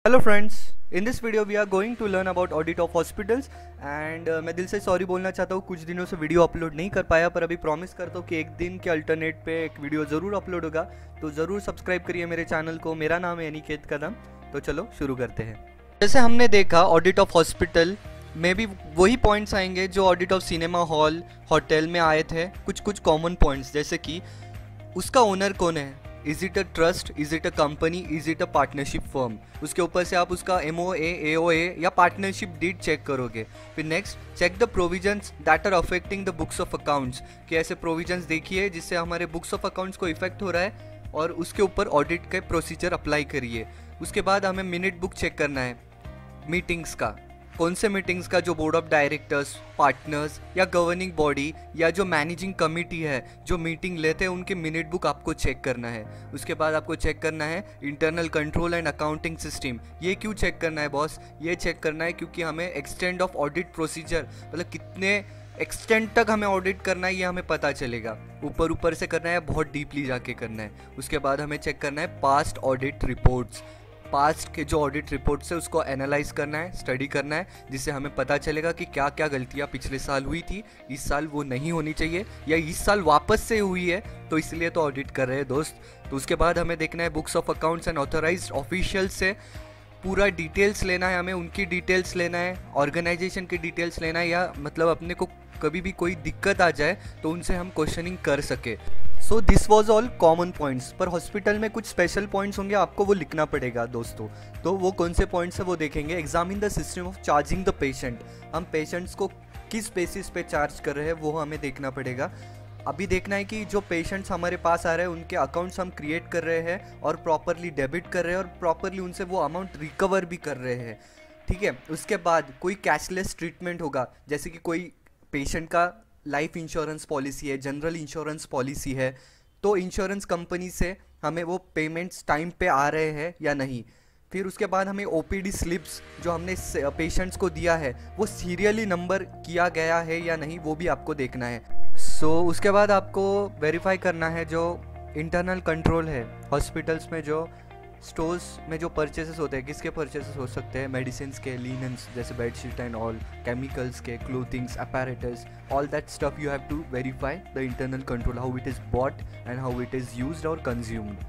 Hello friends, in this video we are going to learn about audit of hospitals and मैं दिल से sorry बोलना चाहता हूँ, कुछ दिनों से वीडियो अपलोड नहीं कर पाया, पर अभी प्रॉमिस करता हूँ कि एक दिन के अल्टरनेट पे एक वीडियो ज़रूर अपलोड होगा। तो ज़रूर सब्सक्राइब करिए मेरे चैनल को। मेरा नाम है अनिकेत कदम। तो चलो शुरू करते हैं। जैसे हमने देखा ऑडिट ऑफ हॉस्पिटल में भी वही पॉइंट्स आएंगे जो audit of cinema hall hotel में आए थे। कुछ कॉमन पॉइंट्स जैसे कि उसका ओनर कौन है, is it a trust, is it a company, is it a partnership firm. उसके ऊपर से आप उसका MOA, AOA या पार्टनरशिप डीड चेक करोगे। फिर next, check the provisions that are affecting the books of accounts, कि ऐसे प्रोविजंस देखिए जिससे हमारे बुक्स ऑफ अकाउंट्स को इफेक्ट हो रहा है और उसके ऊपर ऑडिट के प्रोसीजर अप्लाई करिए। उसके बाद हमें मिनट बुक चेक करना है मीटिंग्स का, कौन से मीटिंग्स का, जो बोर्ड ऑफ डायरेक्टर्स, पार्टनर्स या गवर्निंग बॉडी या जो मैनेजिंग कमेटी है जो मीटिंग लेते हैं उनके मिनट बुक आपको चेक करना है। उसके बाद आपको चेक करना है internal control and accounting system. ये क्यों चेक करना है बॉस? ये चेक करना है क्योंकि हमें एक्सटेंड ऑफ ऑडिट प्रोसीजर, मतलब कितने एक्सटेंड तक हमें ऑडिट करना है ये हमें पता चलेगा। ऊपर से करना है, बहुत डीपली जाके करना है। उसके बाद हमें चेक करना है पास्ट ऑडिट रिपोर्ट्स। पास्ट के जो ऑडिट रिपोर्ट्स है उसको एनालाइज करना है, स्टडी करना है, जिससे हमें पता चलेगा कि क्या क्या गलतियाँ पिछले साल हुई थी, इस साल वो नहीं होनी चाहिए या इस साल वापस से हुई है तो इसलिए तो ऑडिट कर रहे हैं दोस्त। तो उसके बाद हमें देखना है books of accounts and authorised official से पूरा डिटेल्स लेना है, हमें उनकी डिटेल्स लेना है, ऑर्गेनाइजेशन की डिटेल्स लेना है, या मतलब अपने को कभी भी कोई दिक्कत आ जाए तो उनसे हम क्वेश्चनिंग कर सके। So this was all common points. पर हॉस्पिटल में कुछ स्पेशल पॉइंट्स होंगे, आपको वो लिखना पड़ेगा दोस्तों। तो वो कौन से पॉइंट्स है वो देखेंगे। Examine the system of charging the patient, हम पेशेंट्स को किस बेसिस पे चार्ज कर रहे हैं वो हमें देखना पड़ेगा। अभी देखना है कि जो पेशेंट्स हमारे पास आ रहे हैं उनके अकाउंट्स हम क्रिएट कर रहे हैं और प्रॉपरली डेबिट कर रहे हैं और प्रॉपरली उनसे वो अमाउंट रिकवर भी कर रहे हैं, ठीक है। उसके बाद कोई कैशलेस ट्रीटमेंट होगा, जैसे कि कोई पेशेंट का लाइफ इंश्योरेंस पॉलिसी है, जनरल इंश्योरेंस पॉलिसी है, तो इंश्योरेंस कंपनी से हमें वो पेमेंट्स टाइम पे आ रहे हैं या नहीं। फिर उसके बाद हमें OPD स्लिप्स जो हमने पेशेंट्स को दिया है वो सीरियली नंबर किया गया है या नहीं, वो भी आपको देखना है। उसके बाद आपको वेरीफाई करना है जो इंटरनल कंट्रोल है हॉस्पिटल्स में, जो स्टोर्स में जो परचेसेस होते हैं, किसके परचेसेस हो सकते हैं, मेडिसिन के, लिनन्स जैसे बेडशीट एंड ऑल, केमिकल्स के, clothings, apparatus, all that stuff you have to verify the internal control, how it is bought and how it is used और कंज्यूम्ड।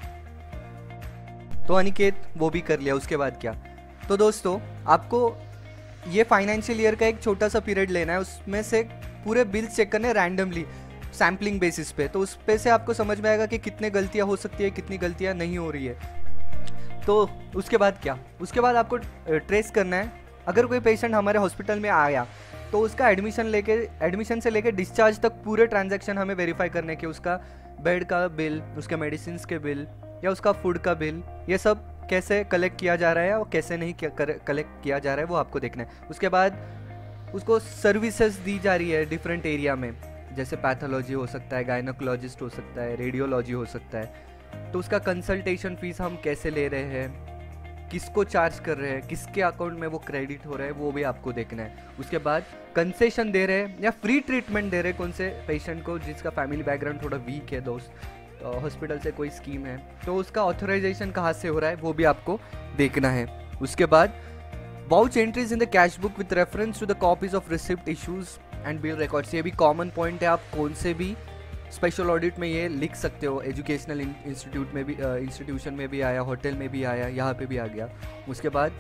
तो अनिकेत वो भी कर लिया। उसके बाद क्या? तो दोस्तों आपको ये फाइनेंशियल ईयर का एक छोटा सा पीरियड लेना है, उसमें से पूरे बिल्स चेक करने रैंडमली सैम्पलिंग बेसिस पे। तो उस पे से आपको समझ में आएगा कि कितने गलतियाँ हो सकती है, कितनी गलतियाँ नहीं हो रही है। तो उसके बाद क्या? उसके बाद आपको ट्रेस करना है, अगर कोई पेशेंट हमारे हॉस्पिटल में आया तो उसका एडमिशन से लेके डिस्चार्ज तक पूरे ट्रांजैक्शन हमें वेरीफाई करने के, उसका बेड का बिल, उसके मेडिसिन के बिल या उसका फूड का बिल, ये सब कैसे कलेक्ट किया जा रहा है और कैसे नहीं कलेक्ट किया जा रहा है वो आपको देखना है। उसके बाद उसको सर्विसेज दी जा रही है डिफरेंट एरिया में, जैसे पैथोलॉजी हो सकता है, गायनोकोलॉजिस्ट हो सकता है, रेडियोलॉजी हो सकता है, तो उसका कंसल्टेशन फीस हम कैसे ले रहे हैं, किसको चार्ज कर रहे हैं, किसके अकाउंट में वो क्रेडिट हो रहा है, वो भी आपको देखना है। उसके बाद कंसेशन दे रहे हैं या फ्री ट्रीटमेंट दे रहे हैं कौन से पेशेंट को जिसका फैमिली बैकग्राउंड थोड़ा वीक है दोस्त, तो हॉस्पिटल से कोई स्कीम है तो उसका ऑथराइजेशन कहाँ से हो रहा है वो भी आपको देखना है। उसके बाद vouch entries in the cash book with reference to the copies of receipt issues and bill records, ये भी कॉमन पॉइंट है। आप कौन से भी स्पेशल ऑडिट में ये लिख सकते हो, एजुकेशनल इंस्टीट्यूट में भी, इंस्टीट्यूशन में भी आया, होटल में भी आया, यहाँ पे भी आ गया। उसके बाद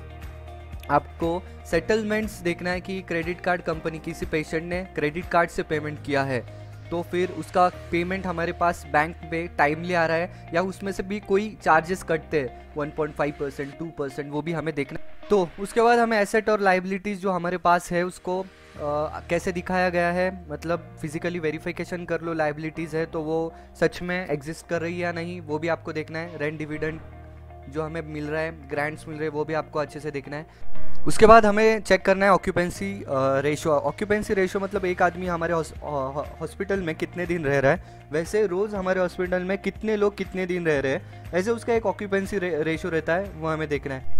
आपको सेटलमेंट्स देखना है कि क्रेडिट कार्ड कंपनी, किसी पेशेंट ने क्रेडिट कार्ड से पेमेंट किया है तो फिर उसका पेमेंट हमारे पास बैंक में टाइमली आ रहा है या उसमें से भी कोई चार्जेस कटते हैं 1.5%, 2%, वो भी हमें देखना। तो उसके बाद हमें एसेट और लाइबिलिटीज़ जो हमारे पास है उसको कैसे दिखाया गया है, मतलब फिजिकली वेरिफिकेशन कर लो, लाइबिलिटीज़ है तो वो सच में एग्जिस्ट कर रही है या नहीं वो भी आपको देखना है। रेंट डिविडेंड जो हमें मिल रहा है, ग्रांट्स मिल रहे हैं, वो भी आपको अच्छे से देखना है। उसके बाद हमें चेक करना है ऑक्यूपेंसी रेशो। ऑक्यूपेंसी रेशो मतलब एक आदमी हमारे हॉस्पिटल में कितने दिन रह रहा है, वैसे रोज़ हमारे हॉस्पिटल में कितने लोग कितने दिन रह रहे हैं, ऐसे उसका एक ऑक्यूपेंसी रेशो रहता है, वो हमें देखना है।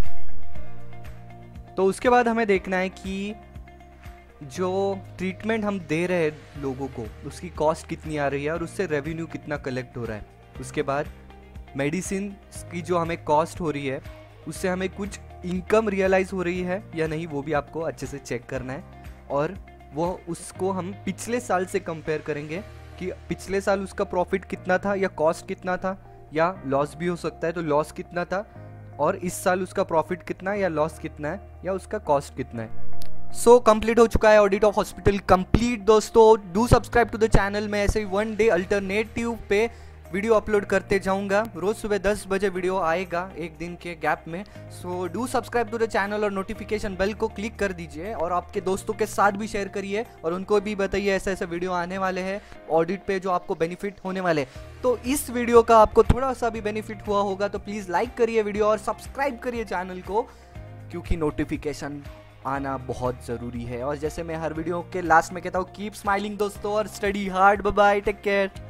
तो उसके बाद हमें देखना है कि जो ट्रीटमेंट हम दे रहे हैं लोगों को उसकी कॉस्ट कितनी आ रही है और उससे रेवेन्यू कितना कलेक्ट हो रहा है। उसके बाद मेडिसिन की जो हमें कॉस्ट हो रही है उससे हमें कुछ इनकम रियलाइज़ हो रही है या नहीं वो भी आपको अच्छे से चेक करना है। और वो उसको हम पिछले साल से कंपेयर करेंगे कि पिछले साल उसका प्रॉफिट कितना था या कॉस्ट कितना था, या लॉस भी हो सकता है तो लॉस कितना था, और इस साल उसका प्रॉफिट कितना है या लॉस कितना है या उसका कॉस्ट कितना है। सो कंप्लीट हो चुका है ऑडिट ऑफ हॉस्पिटल कंप्लीट दोस्तों। Do subscribe to the channel. मैं ऐसे ही वन डे अल्टरनेटिव पे वीडियो अपलोड करते जाऊंगा। रोज सुबह 10 बजे वीडियो आएगा एक दिन के गैप में। So do subscribe to the channel और नोटिफिकेशन बेल को क्लिक कर दीजिए और आपके दोस्तों के साथ भी शेयर करिए और उनको भी बताइए ऐसे ऐसे वीडियो आने वाले हैं ऑडिट पे जो आपको बेनिफिट होने वाले। तो इस वीडियो का आपको थोड़ा सा भी बेनिफिट हुआ होगा तो प्लीज़ लाइक करिए वीडियो और सब्सक्राइब करिए चैनल को, क्योंकि नोटिफिकेशन आना बहुत ज़रूरी है। और जैसे मैं हर वीडियो के लास्ट में कहता हूँ, कीप स्माइलिंग दोस्तों और study hard. Bye bye, take care.